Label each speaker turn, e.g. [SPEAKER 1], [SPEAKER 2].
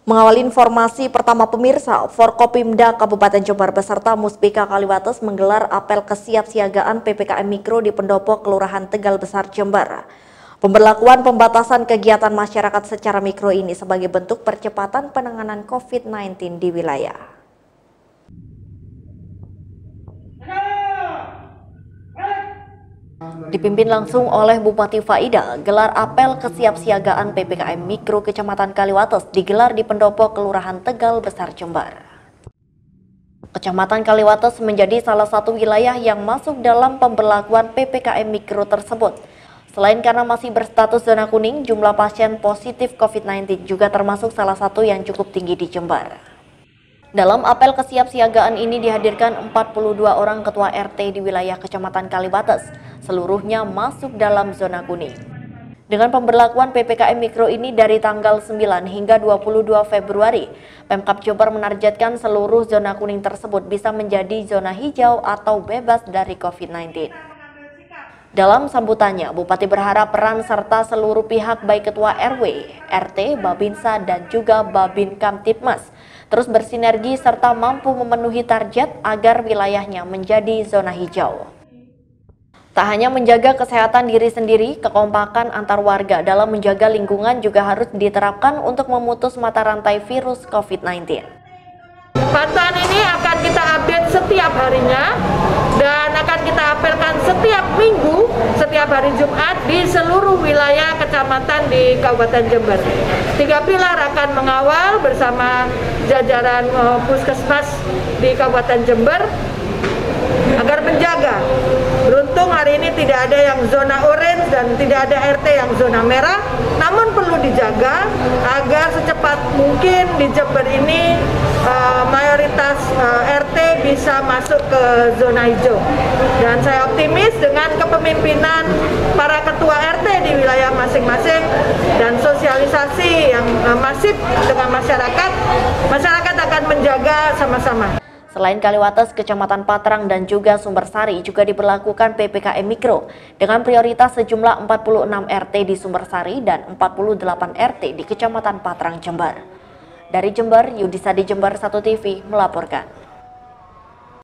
[SPEAKER 1] Mengawali informasi pertama pemirsa, Forkopimda Kabupaten Jember beserta Muspika Kaliwates menggelar apel kesiapsiagaan PPKM Mikro di Pendopo Kelurahan Tegal Besar, Jember. Pemberlakuan pembatasan kegiatan masyarakat secara mikro ini sebagai bentuk percepatan penanganan COVID-19 di wilayah. Dipimpin langsung oleh Bupati Faida, gelar apel kesiapsiagaan PPKM Mikro Kecamatan Kaliwates digelar di Pendopo Kelurahan Tegal Besar, Jember. Kecamatan Kaliwates menjadi salah satu wilayah yang masuk dalam pemberlakuan PPKM Mikro tersebut. Selain karena masih berstatus zona kuning, jumlah pasien positif COVID-19 juga termasuk salah satu yang cukup tinggi di Jember. Dalam apel kesiapsiagaan ini dihadirkan 42 orang ketua RT di wilayah Kecamatan Kaliwates, seluruhnya masuk dalam zona kuning. Dengan pemberlakuan PPKM Mikro ini dari tanggal 9 hingga 22 Februari, Pemkab Jember menargetkan seluruh zona kuning tersebut bisa menjadi zona hijau atau bebas dari COVID-19. Dalam sambutannya, Bupati berharap peran serta seluruh pihak baik Ketua RW, RT, Babinsa, dan juga Babin Kamtipmas terus bersinergi serta mampu memenuhi target agar wilayahnya menjadi zona hijau. Tak hanya menjaga kesehatan diri sendiri, kekompakan antar warga dalam menjaga lingkungan juga harus diterapkan untuk memutus mata rantai virus COVID-19.
[SPEAKER 2] Pantauan ini akan kita update setiap harinya dan akan kita apelkan setiap minggu, setiap hari Jumat di seluruh wilayah kecamatan di Kabupaten Jember. 3 pilar akan mengawal bersama jajaran puskesmas di Kabupaten Jember agar menjaga. Beruntung hari ini tidak ada yang zona orange dan tidak ada RT yang zona merah, namun perlu dijaga agar secepat mungkin di Jember ini mayoritas RT bisa masuk ke zona hijau. Dan saya optimis dengan kepemimpinan para ketua RT di wilayah masing-masing dan sosialisasi yang masif dengan masyarakat, masyarakat akan menjaga sama-sama.
[SPEAKER 1] Selain Kaliwates, Kecamatan Patrang dan juga Sumbersari juga diberlakukan PPKM Mikro dengan prioritas sejumlah 46 RT di Sumbersari dan 48 RT di Kecamatan Patrang, Jember. Dari Jember, Yudisa di Jember 1 TV melaporkan.